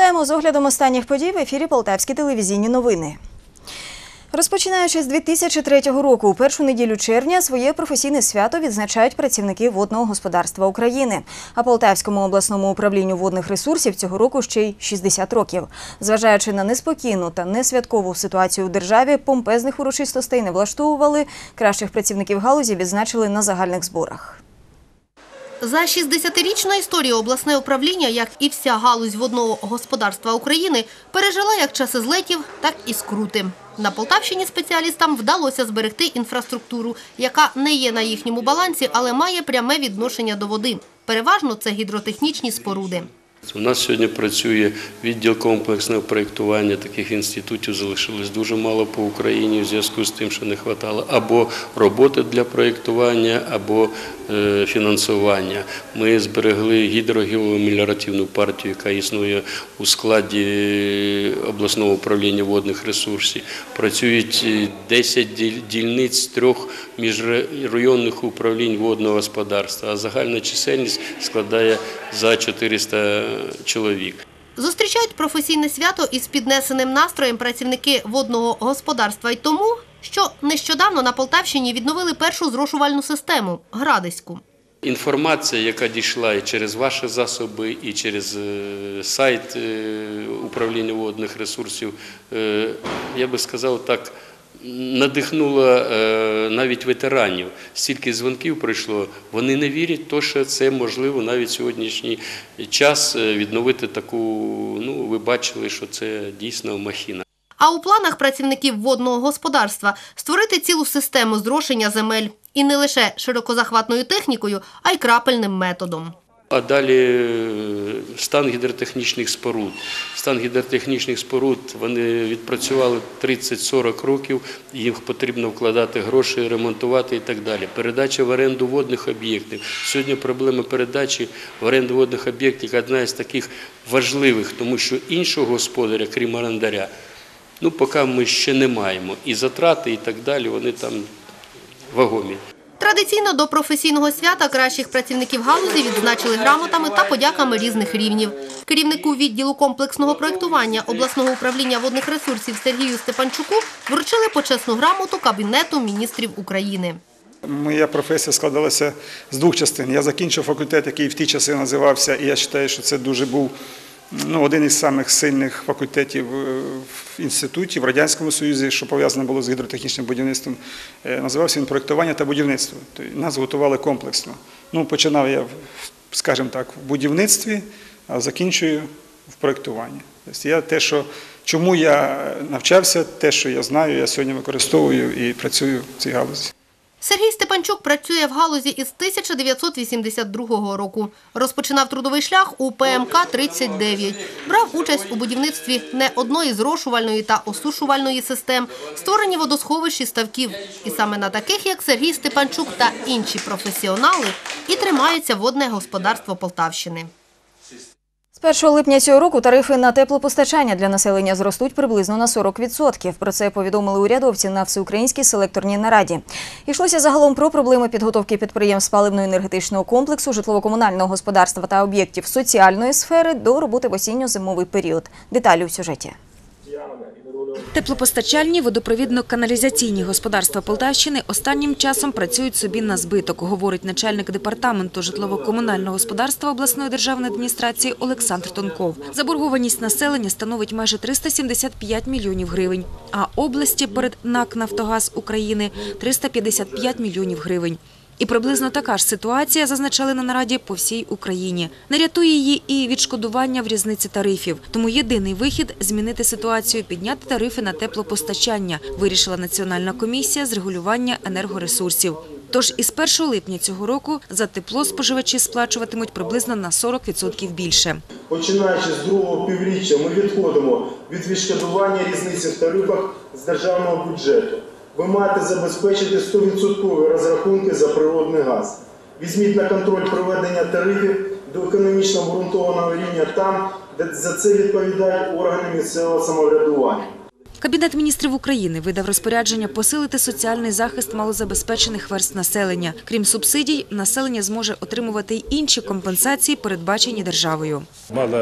Вітаємо з оглядом останніх подій в ефірі Полтавські телевізійні новини. Розпочинаючи з 2003 року, у першу неділю червня своє професійне свято відзначають працівники Водного господарства України. А Полтавському обласному управлінню водних ресурсів цього року ще й 60 років. Зважаючи на неспокійну та несвяткову ситуацію в державі, помпезних урочистостей не влаштовували, кращих працівників галузі відзначили на загальних зборах. За 60-річну історію обласне управління, як і вся галузь водного господарства України, пережила як часи злетів, так і скрути. На Полтавщині спеціалістам вдалося зберегти інфраструктуру, яка не є на їхньому балансі, але має пряме відношення до води. Переважно це гідротехнічні споруди. У нас сьогодні працює відділ комплексного проєктування, таких інститутів залишилось дуже мало по Україні в зв'язку з тим, що не вистачало або роботи для проєктування, або фінансування. Ми зберегли гідрогеомеліоративну партію, яка існує у складі обласного управління водних ресурсів. Працюють 10 дільниць 3 міжрайонних управлінь водного господарства, а загальна чисельність складає за 400 чоловік. Зустрічають професійне свято із піднесеним настроєм працівники водного господарства й тому, що нещодавно на Полтавщині відновили першу зрошувальну систему – Градиську. Інформація, яка дійшла і через ваші засоби, і через сайт управління водних ресурсів, я би сказав так, надихнула навіть ветеранів. Стільки дзвінків прийшло, вони не вірять, що це можливо навіть сьогоднішній час відновити таку, ви бачили, що це дійсно махіна. А у планах працівників водного господарства створити цілу систему зрошення земель. І не лише широкозахватною технікою, а й крапельним методом. А далі стан гідротехнічних споруд. Стан гідротехнічних споруд, вони відпрацювали 30-40 років, їм потрібно вкладати гроші, ремонтувати і так далі. Передача в оренду водних об'єктів. Сьогодні проблема передачі в оренду водних об'єктів – одна із таких важливих, тому що іншого господаря, крім орендаря, поки ми ще не маємо. І затрати, і так далі, вони там вагомі. Традиційно до професійного свята кращих працівників галузі відзначили грамотами та подяками різних рівнів. Керівнику відділу комплексного проєктування обласного управління водних ресурсів Сергію Степанчуку вручили почесну грамоту Кабінету міністрів України. Моя професія складалася з 2 частин. Я закінчив факультет, який в ті часи називався, і я вважаю, що це дуже був один із самих сильних факультетів в інституті, в Радянському Союзі, що пов'язане було з гідротехнічним будівництвом. Називався він «Проєктування та будівництво». Нас готували комплексно. Починав я, скажімо так, в будівництві, а закінчую в проєктуванні. Чому я навчався, те, що я знаю, я сьогодні використовую і працюю в цій галузі. Сергій Степанчук працює в галузі із 1982 року. Розпочинав трудовий шлях у ПМК-39. Брав участь у будівництві не одної зрошувальної та осушувальної систем, створенні водосховищ і ставків. І саме на таких, як Сергій Степанчук та інші професіонали, і тримається водне господарство Полтавщини. З 1 липня цього року тарифи на теплопостачання для населення зростуть приблизно на 40%. Про це повідомили урядовці на всеукраїнській селекторній нараді. Йшлося загалом про проблеми підготовки підприємств паливно-енергетичного комплексу, житлово-комунального господарства та об'єктів соціальної сфери до роботи в осінньо-зимовий період. Деталі у сюжеті. Теплопостачальні, водопровідно-каналізаційні господарства Полтавщини останнім часом працюють собі на збиток, говорить начальник департаменту житлово-комунального господарства обласної державної адміністрації Олександр Тонков. Заборгованість населення становить майже 375 мільйонів гривень, а області перед НАК «Нафтогаз України» – 355 мільйонів гривень. І приблизно така ж ситуація, зазначали на нараді, по всій Україні. Не рятує її і відшкодування в різниці тарифів. Тому єдиний вихід – змінити ситуацію, підняти тарифи на теплопостачання, вирішила Національна комісія з регулювання енергоресурсів. Тож із 1 липня цього року за тепло споживачі сплачуватимуть приблизно на 40% більше. Починаючи з другого півріччя ми відходимо від відшкодування різниці в тарифах з державного бюджету. Ви маєте забезпечити 100% розрахунки за природний газ. Візьміть на контроль проведення тарифів до економічно обґрунтованого рівня там, де за це відповідають органи місцевого самоврядування. Кабінет міністрів України видав розпорядження посилити соціальний захист малозабезпечених верств населення. Крім субсидій, населення зможе отримувати й інші компенсації, передбачені державою.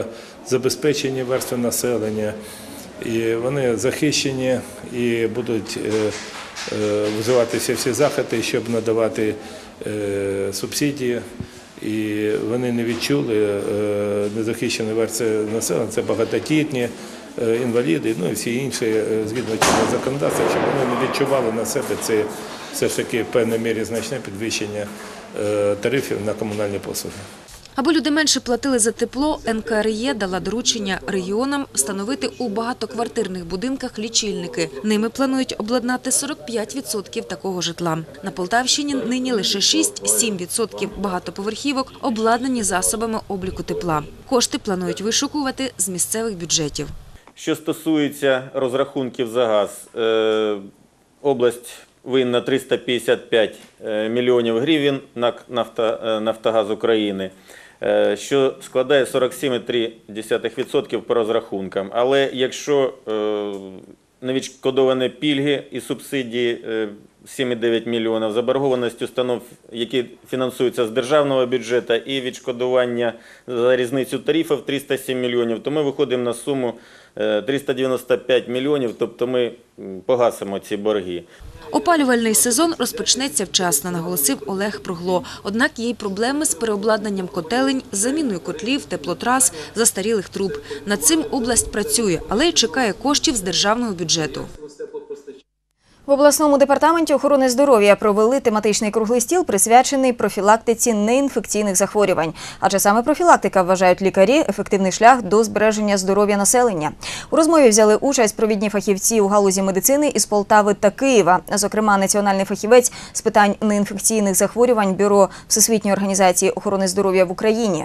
забезпечені верстви населення. І вони захищені і будуть вживатися всі заходи, щоб надавати субсидії. І вони не відчули незахищені верстви населення, це багатодітні, інваліди, ну і всі інші згідно чинного законодавства, щоб вони не відчували на себе це все ж таки в певній мірі значне підвищення тарифів на комунальні послуги. Аби люди менше платили за тепло, НКРЕ дала доручення регіонам встановити у багатоквартирних будинках лічильники. Ними планують обладнати 45% такого житла. На Полтавщині нині лише 6-7% багатоповерхівок обладнані засобами обліку тепла. Кошти планують вишукувати з місцевих бюджетів. Що стосується розрахунків за газ, область винна 355 мільйонів гривень на «Нафтогаз України», що складає 47,3% по розрахункам. Але якщо невідшкодовані пільги і субсидії 7,9 мільйонів, заборгованість установ, які фінансуються з державного бюджету, і відшкодування за різницю тарифів 307 мільйонів, то ми виходимо на суму 395 мільйонів, тобто ми погасимо ці борги. Опалювальний сезон розпочнеться вчасно, наголосив Олег Пругло. Однак є й проблеми з переобладнанням котелень, заміною котлів, теплотрас, застарілих труб. Над цим область працює, але й чекає коштів з державного бюджету. В обласному департаменті охорони здоров'я провели тематичний круглий стіл, присвячений профілактиці неінфекційних захворювань. Адже саме профілактика, вважають лікарі, ефективний шлях до збереження здоров'я населення. У розмові взяли участь провідні фахівці у галузі медицини із Полтави та Києва. Зокрема, національний фахівець з питань неінфекційних захворювань Бюро Всесвітньої організації охорони здоров'я в Україні.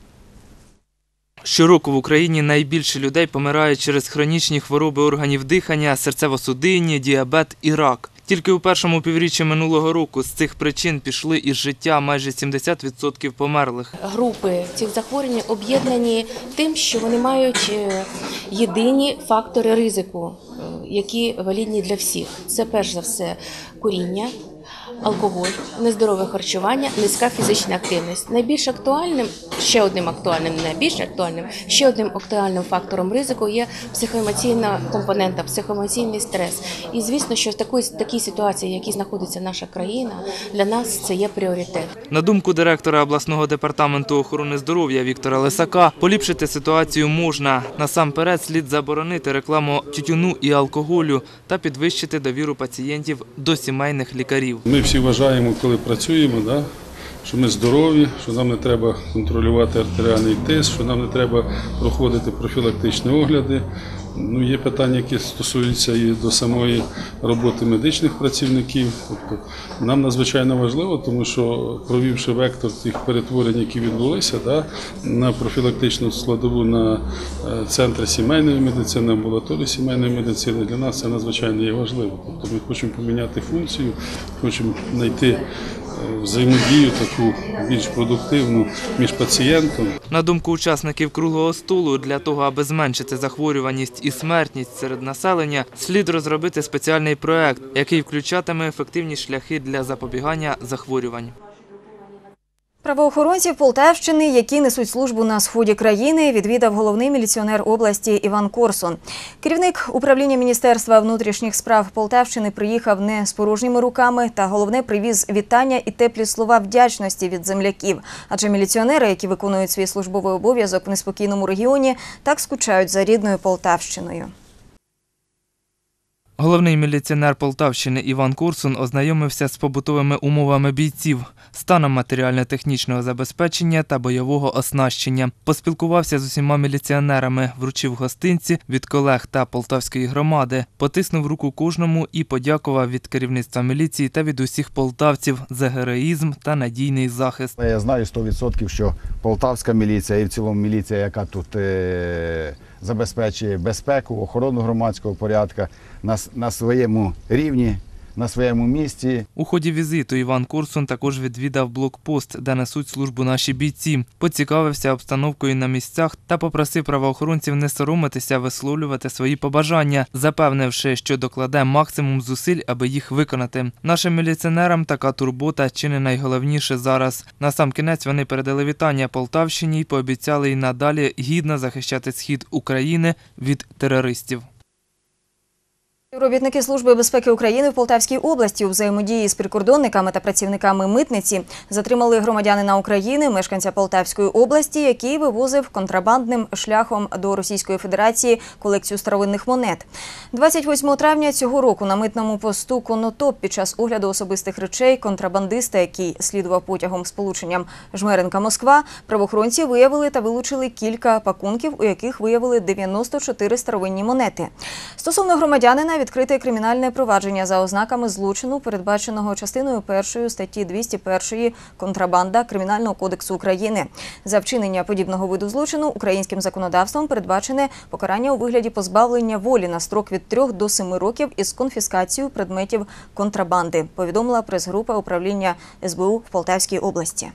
Щороку в Україні найбільше людей помирають через хронічні хвороби органів дихання, серцево-судинні, діабет і рак. Тільки у першому півріччі минулого року з цих причин пішли із життя майже 70% померлих. Групи цих захворювань об'єднані тим, що вони мають єдині фактори ризику, які валідні для всіх. Це перш за все куріння, алкоголь, нездорове харчування, низька фізична активність. Найбільш актуальним, ще одним актуальним фактором ризику є психоемоційна компонента, психоемоційний стрес. І звісно, що в такій ситуації, в якій знаходиться наша країна, для нас це є пріоритет. На думку директора обласного департаменту охорони здоров'я Віктора Лисака, поліпшити ситуацію можна. Насамперед слід заборонити рекламу тютюну і алкоголю та підвищити довіру пацієнтів до сімейних лікарів. Ми всі вважаємо, коли працюємо, що ми здорові, що нам не треба контролювати артеріальний тиск, що нам не треба проходити профілактичні огляди. Є питання, які стосуються і до самої роботи медичних працівників. Тобто, нам надзвичайно важливо, тому що провівши вектор тих перетворень, які відбулися, на профілактичну складову на центри сімейної медицини, амбулаторії сімейної медицини, для нас це надзвичайно є важливо. Тобто ми хочемо поміняти функцію, хочемо знайти взаємодію таку більш продуктивну між пацієнтом. На думку учасників круглого столу, для того, аби зменшити захворюваність і смертність серед населення, слід розробити спеціальний проект, який включатиме ефективні шляхи для запобігання захворювань. Правоохоронців Полтавщини, які несуть службу на сході країни, відвідав головний міліціонер області Іван Корсун. Керівник управління Міністерства внутрішніх справ Полтавщини приїхав не з порожніми руками, та головне, привіз вітання і теплі слова вдячності від земляків. Адже міліціонери, які виконують свій службовий обов'язок в неспокійному регіоні, так скучають за рідною Полтавщиною. Головний міліціонер Полтавщини Іван Корсун ознайомився з побутовими умовами бійців, станом матеріально-технічного забезпечення та бойового оснащення. Поспілкувався з усіма міліціонерами, вручив гостинці від колег та полтавської громади, потиснув руку кожному і подякував від керівництва міліції та від усіх полтавців за героїзм та надійний захист. Я знаю 100%, що полтавська міліція і в цілому міліція, яка тут забезпечує безпеку, охорону громадського порядку, на своєму рівні на своєму місці. У ході візиту Іван Курсун також відвідав блокпост, де несуть службу наші бійці, поцікавився обстановкою на місцях та попросив правоохоронців не соромитися висловлювати свої побажання, запевнивши, що докладе максимум зусиль, аби їх виконати. Нашим міліціонерам така турбота чи не найголовніше зараз. Насамкінець вони передали вітання Полтавщині і пообіцяли й надалі гідно захищати схід України від терористів. Робітники Служби безпеки України в Полтавській області у взаємодії з прикордонниками та працівниками митниці затримали громадянина України, мешканця Полтавської області, який вивозив контрабандним шляхом до Російської Федерації колекцію старовинних монет. 28 травня цього року на митному посту Конотоп під час огляду особистих речей контрабандиста, який слідував потягом з полученням Жмеринка-Москва, правоохоронці виявили та вилучили кілька пакунків, у яких виявили 94 старовинні монети. Стосовно громадянина відкрите кримінальне провадження за ознаками злочину, передбаченого частиною 1 статті 201 «Контрабанда» Кримінального кодексу України. За вчинення подібного виду злочину українським законодавством передбачене покарання у вигляді позбавлення волі на строк від 3 до 7 років із конфіскацією предметів контрабанди, повідомила прес-група управління СБУ в Полтавській області.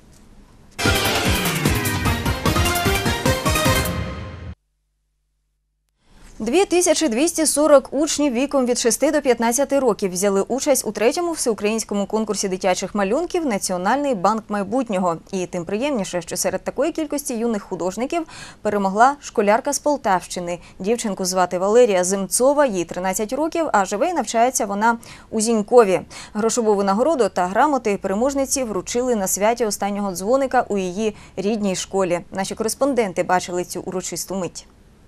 – 2240 учнів віком від 6 до 15 років взяли участь у 3-му всеукраїнському конкурсі дитячих малюнків «Національний банк майбутнього». І тим приємніше, що серед такої кількості юних художників перемогла школярка з Полтавщини. Дівчинку звати Валерія Земцова, їй 13 років, а живе і навчається вона у Зінькові. Грошову винагороду та грамоти переможниці вручили на святі останнього дзвоника у її рідній школі. Наші кореспонденти бачили цю урочисту мить.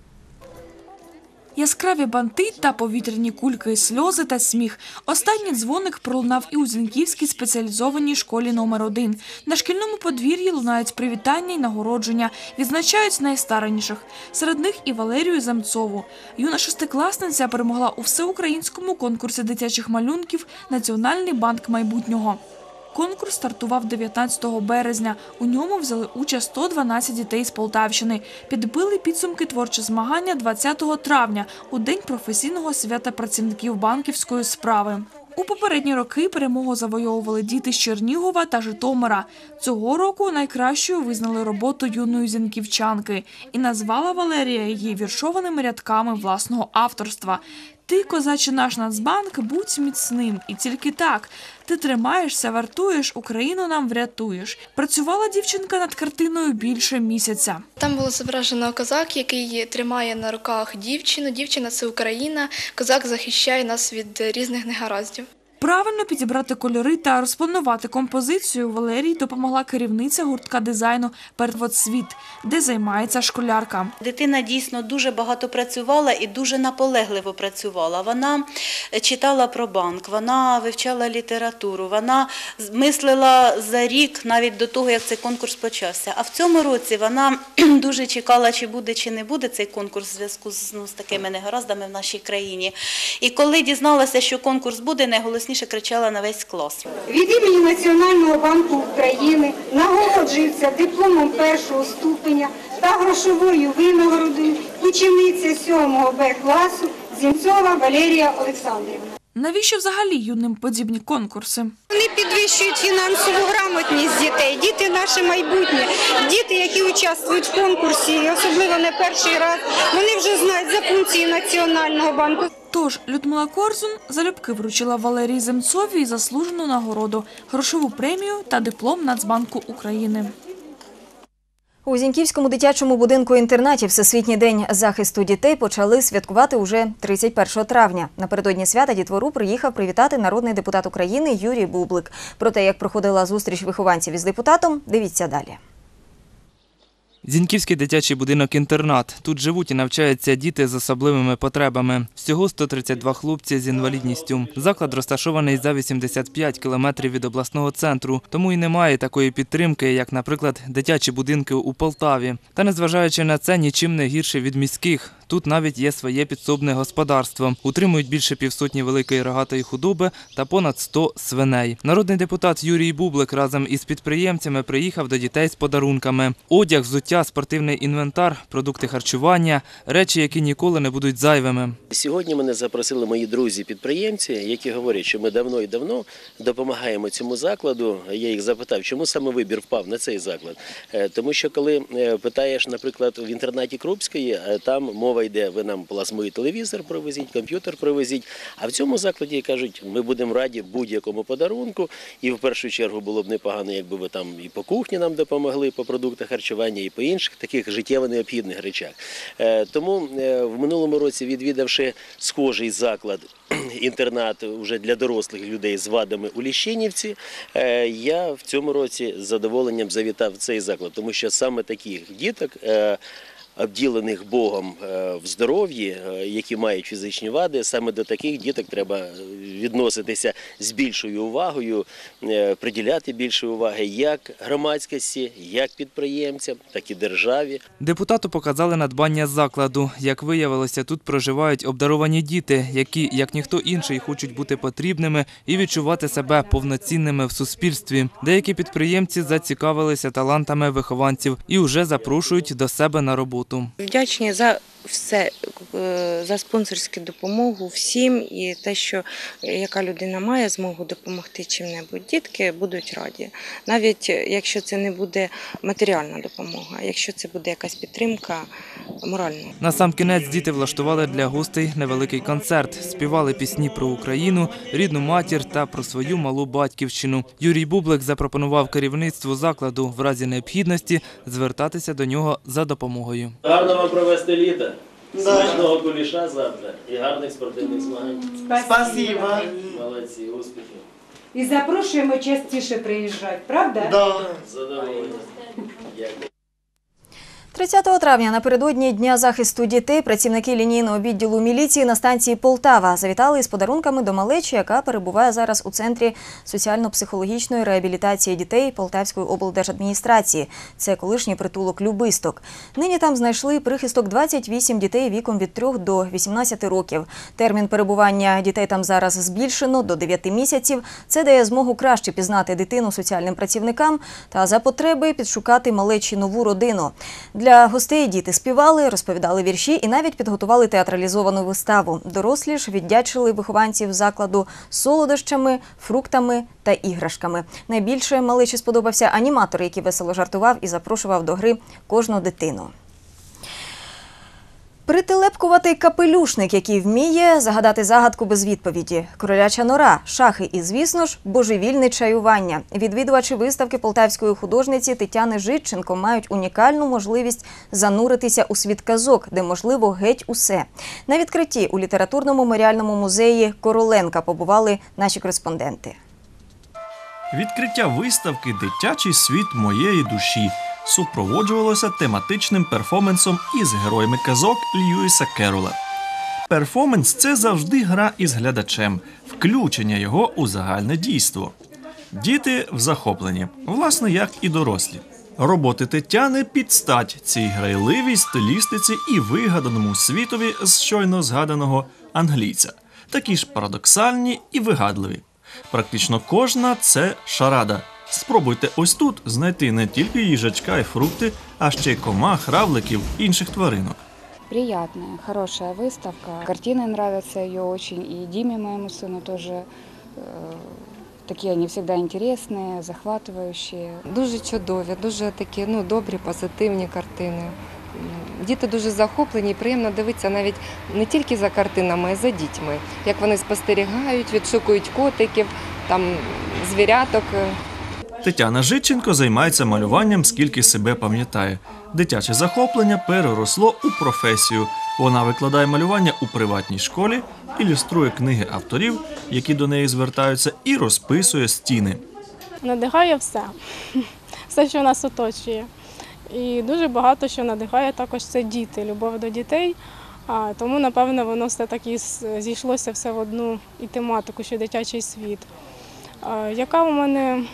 Яскраві банти та повітряні кульки, сльози та сміх. Останній дзвоник пролунав і у Зіньківській спеціалізованій школі номер 1. На шкільному подвір'ї лунають привітання й нагородження. Відзначають найстаранніших. Серед них і Валерію Земцову. Юна шестикласниця перемогла у всеукраїнському конкурсі дитячих малюнків «Національний банк майбутнього». Конкурс стартував 19 березня. У ньому взяли участь 112 дітей з Полтавщини. Підбили підсумки творчі змагання 20 травня, у День професійного свята працівників банківської справи. У попередні роки перемогу завойовували діти з Чернігова та Житомира. Цього року найкращою визнали роботу юної зіньківчанки і назвала Валерія її віршованими рядками власного авторства. «Ти, козаче наш Нацбанк, будь міцним, і тільки так. Ти тримаєшся, вартуєш, Україну нам врятуєш». Працювала дівчинка над картиною більше місяця. Там було зображено козак, який тримає на руках дівчину. Дівчина – це Україна. Козак захищає нас від різних негараздів. Правильно підібрати кольори та розпланувати композицію Валерії допомогла керівниця гуртка дизайну «Первоцвіт», де займається школярка. Дитина дійсно дуже багато працювала і дуже наполегливо працювала. Вона читала про банк, вона вивчала літературу, вона мислила за рік навіть до того, як цей конкурс почався. А в цьому році вона дуже чекала, чи буде, чи не буде цей конкурс в зв'язку з такими негараздами в нашій країні. І коли дізналася, що конкурс буде, найголосніше кричала на весь клас. Від імені Національного банку України нагороджується дипломом 1-го ступеня та грошовою винагородою учениця 7-го Б класу Земцова Валерія Олександрівна. Навіщо взагалі юним подібні конкурси? Вони підвищують фінансову грамотність дітей. Діти – наше майбутнє. Діти, які участвують в конкурсі, особливо не перший раз, вони вже знають за функції Національного банку. Тож Людмила Корзун залюбки вручила Валерії Земцовій заслужену нагороду, грошову премію та диплом Нацбанку України. У Зіньківському дитячому будинку-інтернаті Всесвітній день захисту дітей почали святкувати уже 31 травня. Напередодні свята дітвору приїхав привітати народний депутат України Юрій Бублик. Про те, як проходила зустріч вихованців із депутатом, дивіться далі. Зіньківський дитячий будинок-інтернат. Тут живуть і навчаються діти з особливими потребами. Всього 132 хлопці з інвалідністю. Заклад розташований за 85 кілометрів від обласного центру, тому і немає такої підтримки, як, наприклад, дитячі будинки у Полтаві. Та незважаючи на це, нічим не гірше від міських. Тут навіть є своє підсобне господарство. Утримують більше півсотні великої рогатої худоби та понад 100 свиней. Народний депутат Юрій Бублик разом із підприємцями приїхав до дітей з подарунками. Одяг, взуття, спортивний інвентар, продукти харчування – речі, які ніколи не будуть зайвими. Сьогодні мене запросили мої друзі-підприємці, які говорять, що ми давно і давно допомагаємо цьому закладу. Я їх запитав, чому саме вибір впав на цей заклад. Тому що коли питаєш, наприклад, в інтернаті Крупської, там мова йде, ви нам плазмовий телевізор привезіть, комп'ютер привезіть. А в цьому закладі кажуть, ми будемо раді будь-якому подарунку. І в першу чергу було б непогано, якби ви там і по кухні нам допомогли, по продуктах харчування, і по інших таких життєво необхідних речах. Тому в минулому році, відвідавши схожий заклад, інтернат вже для дорослих людей з вадами у Ліщинівці, я в цьому році з задоволенням завітав в цей заклад, тому що саме таких діток, обділених Богом в здоров'ї, які мають фізичні вади, саме до таких діток треба відноситися з більшою увагою, приділяти більше уваги як громадськості, як підприємцям, так і державі. Депутату показали надбання закладу. Як виявилося, тут проживають обдаровані діти, які, як ніхто інший, хочуть бути потрібними і відчувати себе повноцінними в суспільстві. Деякі підприємці зацікавилися талантами вихованців і вже запрошують до себе на роботу. Вдячні за все, за спонсорську допомогу всім і те, що яка людина має змогу допомогти чим-небудь. Дітки будуть раді. Навіть якщо це не буде матеріальна допомога, якщо це буде якась підтримка моральна. Насамкінець діти влаштували для гостей невеликий концерт. Співали пісні про Україну, рідну матір та про свою малу батьківщину. Юрій Бублик запропонував керівництву закладу в разі необхідності звертатися до нього за допомогою. Гарно вам провести літо. Смачного куліша завтра і гарних спортивних змагань. Спасибо. Молодці, успіхів. І запрошуємо частіше приїжджати, правда? Да. Задоволення. Дякую. 30 травня напередодні Дня захисту дітей працівники лінійного відділу міліції на станції Полтава завітали із подарунками до малечі, яка перебуває зараз у Центрі соціально-психологічної реабілітації дітей Полтавської облдержадміністрації. Це колишній притулок «Любисток». Нині там знайшли прихисток 28 дітей віком від 3 до 18 років. Термін перебування дітей там зараз збільшено до 9 місяців. Це дає змогу краще пізнати дитину соціальним працівникам та за потреби підшукати малечі нову родину. Для гостей діти співали, розповідали вірші і навіть підготували театралізовану виставу. Дорослі ж віддячили вихованців закладу солодощами, фруктами та іграшками. Найбільше малечі сподобався аніматор, який весело жартував і запрошував до гри кожну дитину. Прителепкуватий капелюшник, який вміє загадати загадку без відповіді. Кроляча нора, шахи і, звісно ж, божевільне чаювання. Відвідувачі виставки полтавської художниці Тетяни Житченко мають унікальну можливість зануритися у світ казок, де можливо геть усе. На відкритті у літературно-меморіальному музеї Короленка побували наші кореспонденти. Відкриття виставки «Дитячий світ моєї душі» супроводжувалося тематичним перформансом із героями казок Льюіса Керрола. Перформанс – це завжди гра із глядачем, включення його у загальне дійство. Діти в захопленні, власне, як і дорослі. Роботи Тетяни під стать цій грайливій стилістиці і вигаданому світові з щойно згаданого англійця. Такі ж парадоксальні і вигадливі. Практично кожна – це шарада. Спробуйте ось тут знайти не тільки їжачка і фрукти, а ще й комах, равликів, інших тваринок. Приятная, хорошая выставка. Картины нравятся ее очень, и Диме, моему сыну, тоже такие они всегда интересные, захватывающие. Дуже чудові, дуже такі добрі, позитивні картини. Діти дуже захоплені і приємно дивитися навіть не тільки за картинами, а й за дітьми. Як вони спостерігають, відшукують котиків, там, звіряток. Тетяна Житченко займається малюванням, скільки себе пам'ятає. Дитяче захоплення переросло у професію. Вона викладає малювання у приватній школі, ілюструє книги авторів, які до неї звертаються, і розписує стіни. Надихає все. Все, що нас оточує. І дуже багато що надихає також це діти, любов до дітей. Тому, напевно, воно все-таки зійшлося все в одну і тематику, що дитячий світ. Яка у мене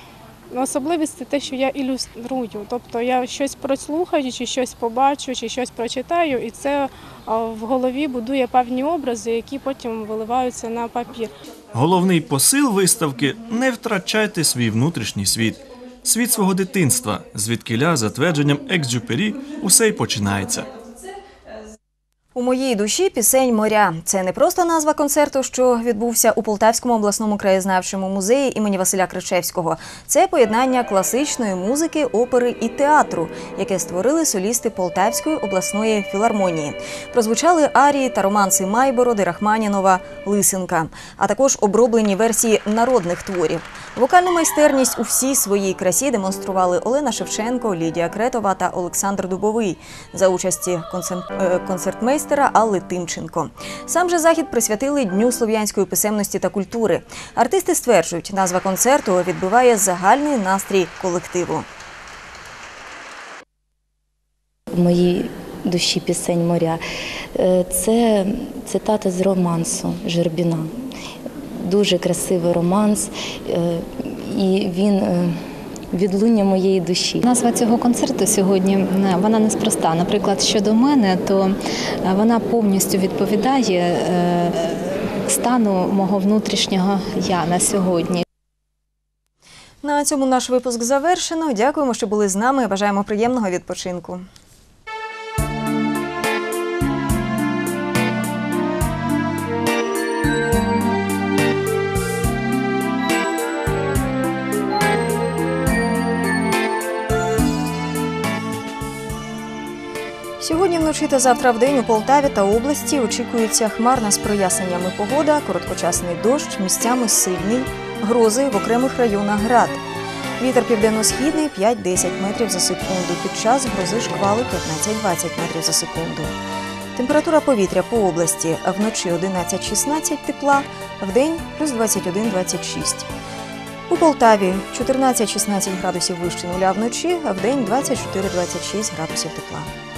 особливість – це те, що я ілюструю. Тобто я щось прослухаю, чи щось побачу, чи щось прочитаю, і це в голові будує певні образи, які потім виливаються на папір. Головний посил виставки – не втрачайте свій внутрішній світ. Світ свого дитинства, звідкиля, за твердженням Екзюпері, усе й починається. «У моїй душі пісень моря» – це не просто назва концерту, що відбувся у Полтавському обласному краєзнавчому музеї імені Василя Кричевського. Це поєднання класичної музики, опери і театру, яке створили солісти Полтавської обласної філармонії. Прозвучали арії та романси Майбороди, Рахманінова, Лисенка, а також оброблені версії народних творів. Вокальну майстерність у всій своїй красі демонстрували Олена Шевченко, Лідія Кретова та Олександр Дубовий за участі концертмейстера Алли Тимченко. Сам же захід присвятили Дню слов'янської писемності та культури. Артисти стверджують, назва концерту відбиває загальний настрій колективу. «У моїй душі пісень моря» – це цитата з романсу Жербіна. Дуже красивий романс, і він відлуння моєї душі. Назва цього концерту сьогодні, вона неспроста. Наприклад, щодо мене, то вона повністю відповідає стану мого внутрішнього «я» на сьогодні. На цьому наш випуск завершено. Дякуємо, що були з нами. Бажаємо приємного відпочинку. Сьогодні вночі та завтра вдень у Полтаві та області очікується хмарна з проясненнями погода, короткочасний дощ, місцями сильний, грози в окремих районах град. Вітер південно-східний 5-10 метрів за секунду, під час грози шквали 15-20 метрів за секунду. Температура повітря по області вночі 11-16 тепла, вдень плюс 21-26. У Полтаві 14-16 градусів вище нуля вночі, а вдень 24-26 градусів тепла.